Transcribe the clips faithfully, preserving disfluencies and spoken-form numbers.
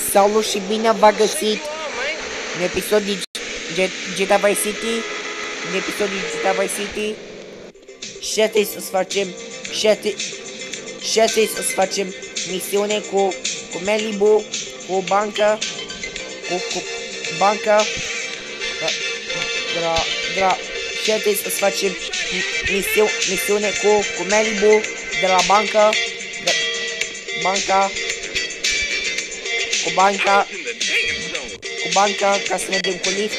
Salut și bine v-a găsit în episod din G T A Vice City. În episod din G T A Vice City. Și astăzi o să facem Și astăzi Și astăzi o să facem misiune cu Cu Malibu, cu banca Cu, cu banca da, da, da. Și astăzi o să facem misiu, misiune cu Cu Malibu de la banca de, Banca Cu banca Cu banca ca să mergem cu lift.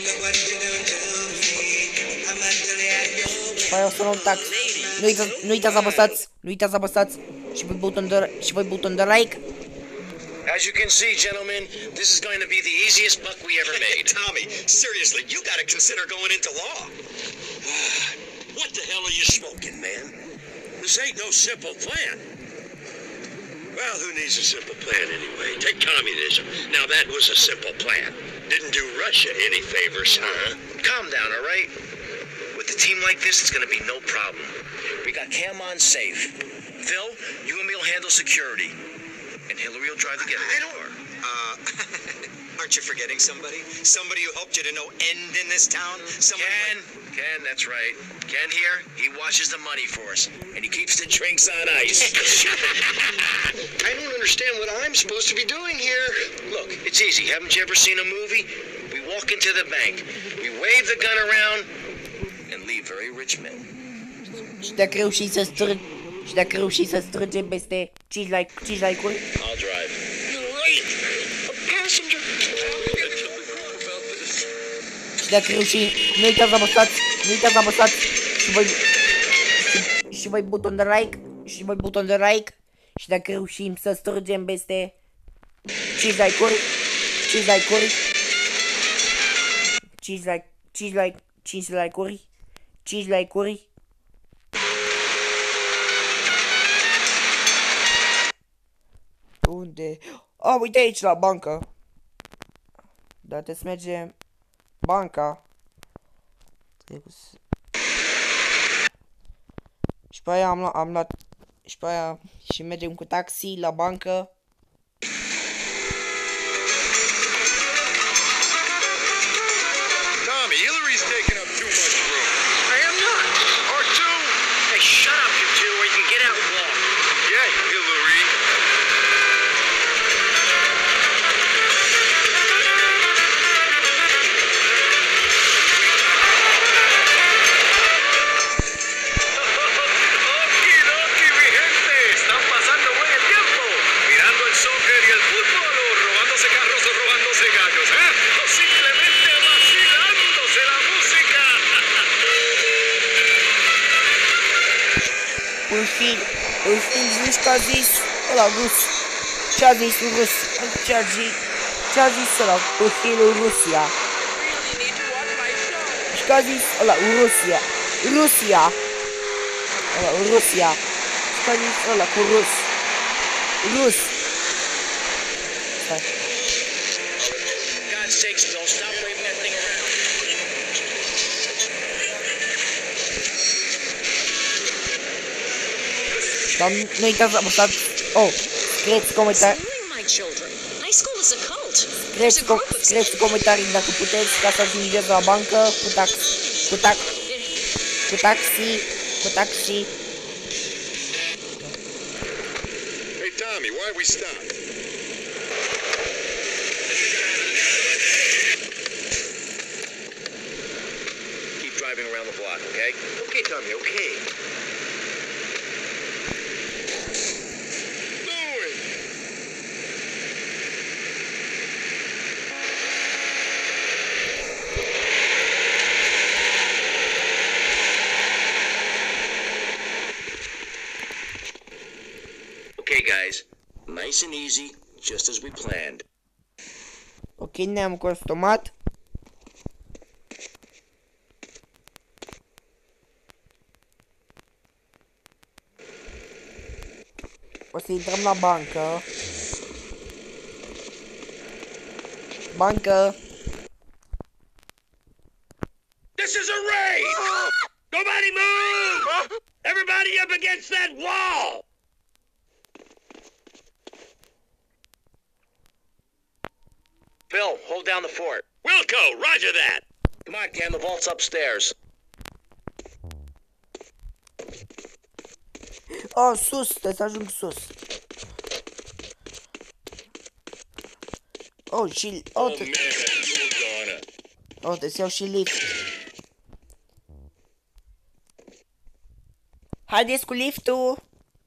Păi o să luăm tax. Nu uitați, nu uitați să apăsați, nu uitați să apăsați și voi buton de, și voi buton de like. As you can see, gentlemen, this is going to be the easiest buck we ever made. Tommy, seriously, you gotta consider going into law. What the hell are you smoking, man? This ain't no simple plan. Well, who needs a simple plan anyway? Take communism. Now that was a simple plan. Didn't do Russia any favors, huh? Calm down, all right? With a team like this, it's going to be no problem. We got Cam on safe. Phil, you and me will handle security. And Hillary will drive the getaway I don't... car. Uh, aren't you forgetting somebody? Somebody who helped you to no end in this town? Somebody Ken, like... Ken, that's right. Ken here, he watches the money for us. And he keeps the drinks on ice. I don't understand what I'm supposed to be doing here. Look, it's easy. Haven't you ever seen a movie? We walk into the bank. We wave the gun around and leave very rich men. Și dacă reușiți să strâng Și dacă reușiți să strângem peste cinci like-uri. I'll drive. Wait, a passenger. Și dacă reușim, nu uitați să apăsați, nu uitați să apăsați și voi și, și voi buton de like, și voi buton de like. Și dacă reușim să strângem peste cinci like-uri, cinci like-uri, cinci like, cinci like, cinci like-uri, cinci like-uri. Unde? A, uite aici la bancă. Dar trebuie să mergem banca. Trebuie să... Și pe aia am luat, am luat și pe aia și mergem cu taxi la bancă. Tommy, Hillary's taking up too much room. I am not. Or two. Hey, shut up, you two, or you can get out and walk. Yeah, Hillary. În fin, în fin zici că a zis ăla rus. Ce-a zis rus? Ce-a zis? Ce-a zis ăla în filmul Rusia? Și că a zis ăla Rusia. Rusia. Ăla Rusia. Și că a zis ăla cu rus. Rus. Stai. God's sakes, Bill, stop waving that thing around. Dar nu uitați să apăsați. Oh, scrieți comentarii. Scrieți, com scrieți comentarii dacă puteți ca să ajungeți la bancă cu tax, cu tax, cu taxi, cu taxi. Hey, Tommy, why we stop? Keep driving around the block, okay? Okay, Tommy, okay. Okay, guys, nice and easy, just as we planned. Ok, ne-am costumat. O să intrăm la bancă. Bancă. This is a raid! Nobody move! Everybody up against that wall! Phil, hold down the fort. Wilco, roger that. Come on, Cam, the vault's upstairs. Oh, sus, trebuie să ajung sus. Oh, și... Oh, Oh, te... man, hold on. oh, trebuie să iau și lift. Haideți cu liftul!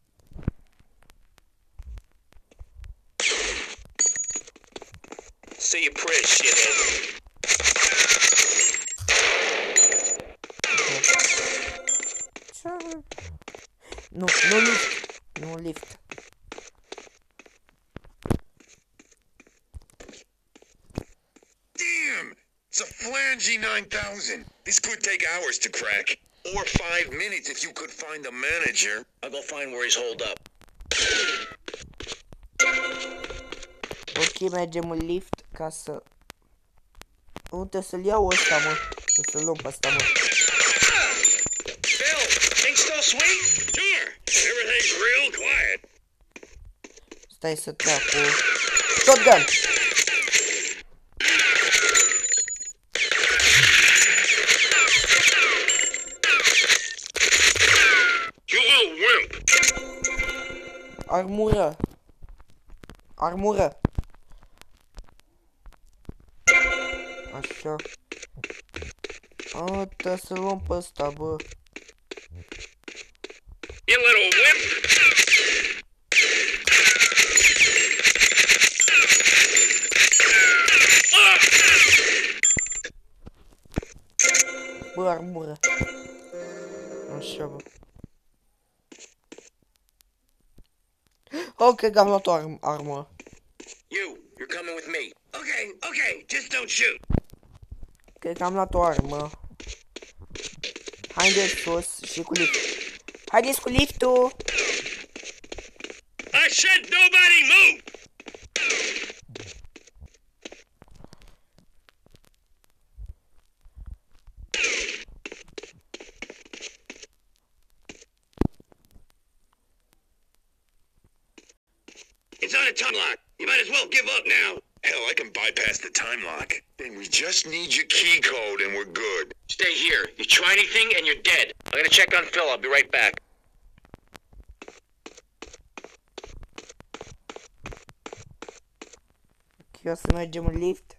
See you pretty, shithead. Nu, nu lift. Nu lift. Damn! It's a Flangy nine thousand. This could take hours to crack. Or five minutes if you could find the manager. I'll go find where he's holed up. Ok, mergem în lift ca să... Nu, trebuie să-l iau ăsta, mă. Trebuie să-l luăm pe ăsta, mă. Phil, things still sweet? Sure. Everything's real quiet. Stai să trag cu... Shotgun! You little wimp. Armură! Armură! Așa. A, trebuie să luăm pe ăsta, bă. You little wimp. Bă, armură. Așa, bă. Ok, că am luat o arm armură. You, you're coming with me. Okay, okay, just don't shoot. Cred că am luat o armă. Haideți sus și cu lift. Haideți cu liftul! I said nobody move. It's on a time lock. You might as well give up now. Hell, I can bypass the time lock. Then we just need your key code and we're good. Stay here. You try anything and you're dead. I'm gonna check on Phil. I'll be right back. Ok, o să mergem în lift.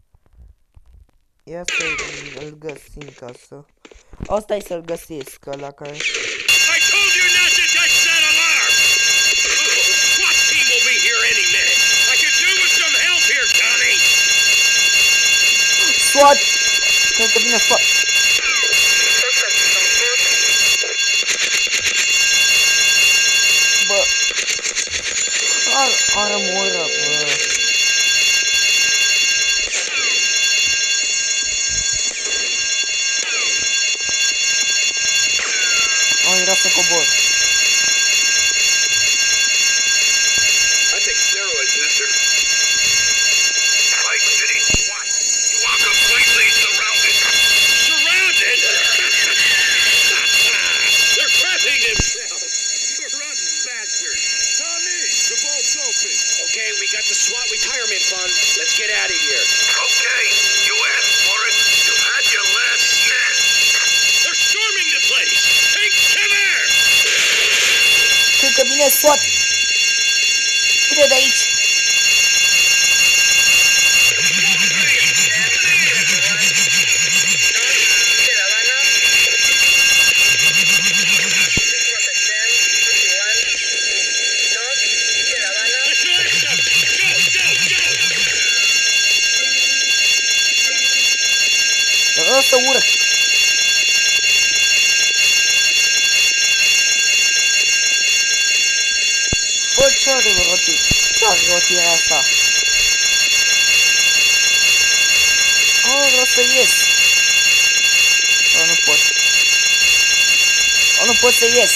Ia să-l găsim ca să... O, stai să-l găsesc, ăla care... I told you not to touch that alarm! SWAT team will be here any minute. I could do with some help here, Tommy. SWAT! Cred că vine SWAT. Bă... Ar armură, bă... Oh, era să cobor. I take steroids, mister. Fight City SWAT. You are completely surrounded. Surrounded? They're crapping themselves. You rotten bastards. Tommy, the vault's open. Okay, we got the SWAT retirement fund. Let's get out of here. Okay, you asked for it. You've had your last chance. They're storming the place. Take cover! Cred că vine SWAT. Du-te de aici. Ăsta ură. Bă, ce-are rotit? Ce-are rotirea asta? Oh, vreau să ies. Oh, nu pot. Oh, nu pot să ies.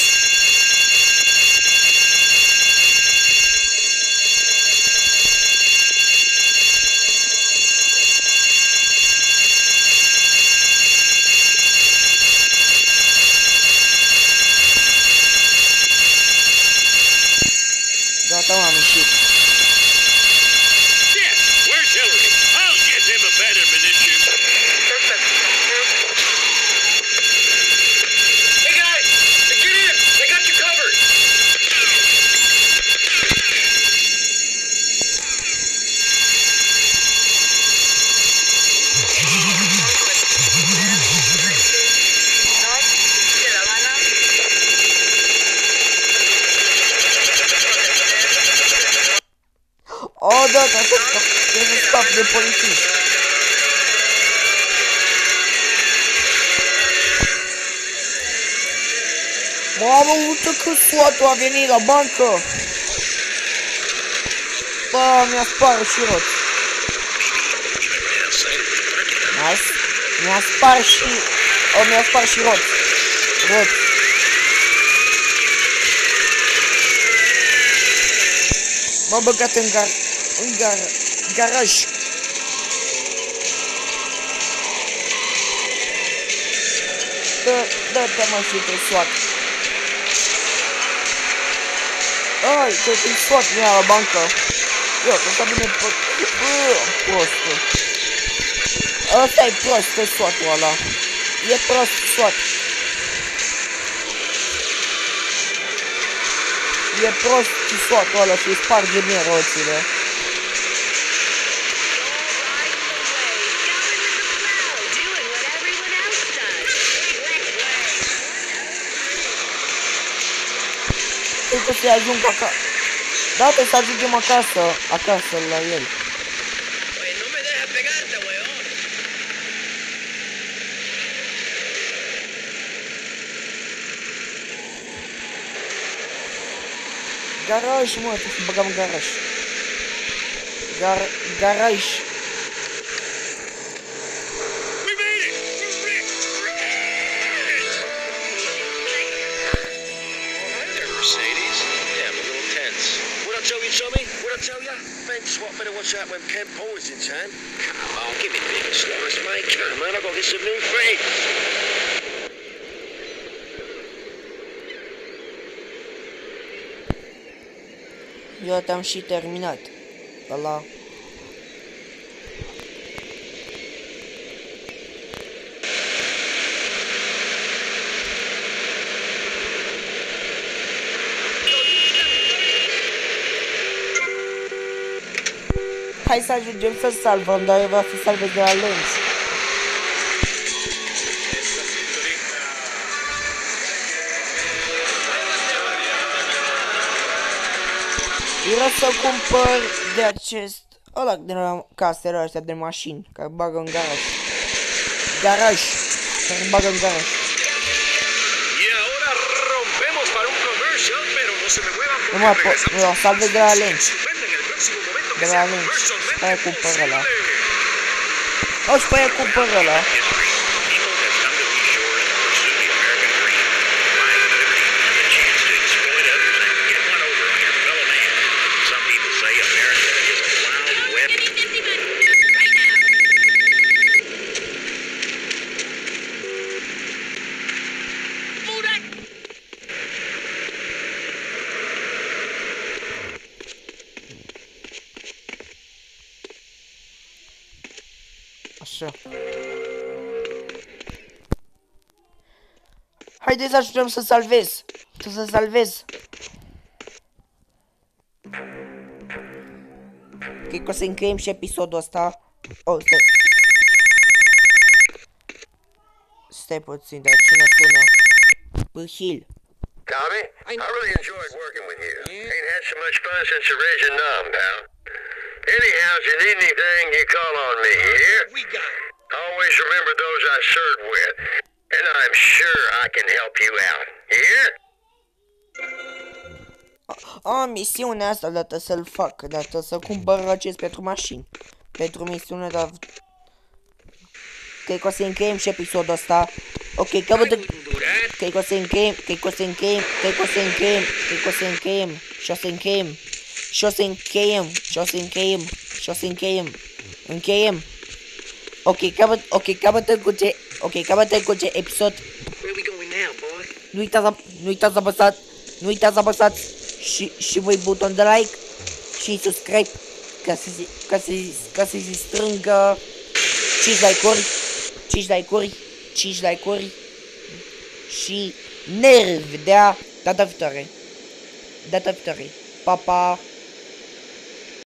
Gata, m-am ieșit. Shit! Where's Hillary? I'll Oh, da, da, da, trebuie să scap de polițiști. Mamă, uite că SWAT-ul a venit la bancă. Bă, mi-a spart și roți. Mi-a spart și... O, mi-a spart și roți. Roți. M-a băgat în gar... în gar... garaj. Dă, dă-te mă și te SWAT. Ai, cred că-i SWAT mi-a la bancă. Eu, că ăsta vine pe... Bă, prostul. Ăsta-i prost pe SWAT-ul ăla. E prost SWAT. E prost SWAT-ul ăla și-i sparge mie roțile. Cred că să-i ajung acasă. Da, trebuie să ajungem acasă, acasă la el. Garaj, mă, trebuie să băgăm garaj. Gar... garaj. SWAT better watch out when Ken Paul's in town. Come on, give me big slice, mate. Come on, I've got to get some new friends. Eu te-am și terminat. Ăla. Hai să ajungem să salvăm, dar eu vreau să salvez de la Lynch. Vreau să cumpăr de acest... ăla de la casele astea de mașini, care bagă în garaj. Garaj. Care bagă în garaj. Nu mă pot, nu, o salvez de la Lynch. De la Lynch. Hai cumpăr ăla. O, și pe aia cumpăr ăla. Așa. Haideți să ajutăm să salvez. Să să salvez. Cred că o să încheiem și episodul ăsta. Oh, stai. Stai puțin, dar cine sună? Pâhil. Tommy, I really enjoyed working with you. Yeah. Ain't had so much fun since the Reg and Numb, pal. Anyhow, if you need anything, you call on me, you hear? We got it. Always remember those I served with, and I'm sure I can help you out, you hear? A, misiunea asta dată să-l fac, dată să cumpăr acest pentru mașini. Pentru misiune, dar... Cred că o să încheiem și episodul ăsta. Ok, căută... Cred că o să încheiem, cred că o să încheiem, cred că o să încheiem, cred că o să încheiem, și o să încheiem, și o să încheiem, și o să încheiem, și o să încheiem, încheiem. Ok, capăt, ok, capătă cu ce, ok, capătă cu ce episod. Nu uitați, nu uitați să apăsați, nu uitați să apăsați și, și voi buton de like și subscribe ca să ca să ca să se strângă cinci like-uri, cinci like-uri, cinci like-uri și nervi de a data viitoare. Data viitoare. Pa, pa!